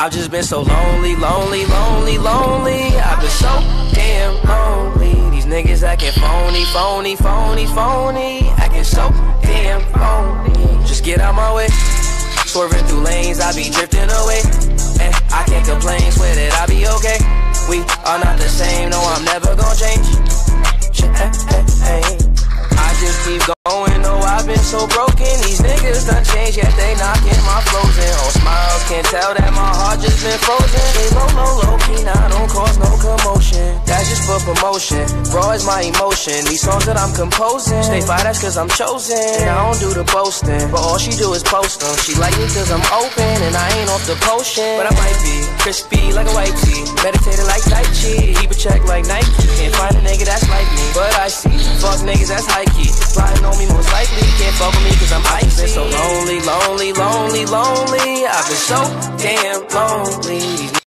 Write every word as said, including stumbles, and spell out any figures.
I've just been so lonely, lonely, lonely, lonely. I've been so damn lonely. These niggas acting phony, phony, phony, phony. Acting so damn phony. Just get out my way. Swerving through lanes, I be drifting away. And I can't complain, swear that I be okay. We are not the same, no, I'm never gonna change. I just keep going, no, I've been so broken. These niggas done changed, yet they knocking my flows in. Oh, smiles, can't tell that my heart just been frozen. They low, low, low key, now don't cause no commotion. That's just for promotion, raw is my emotion. These songs that I'm composing, stay fly, that's cause I'm chosen. And I don't do the boasting, but all she do is post them. She like me cause I'm open, and I ain't off the potion. But I might be crispy like a white tee, meditated like Tai Chi, keep a check like Nike. Can't find a nigga that's like me, but I see fuck niggas that's high key. Plotting on me most likely, can't fuck with me cause I'm icy. I've been so lonely, lonely, lonely, lonely. I've been so damn lonely.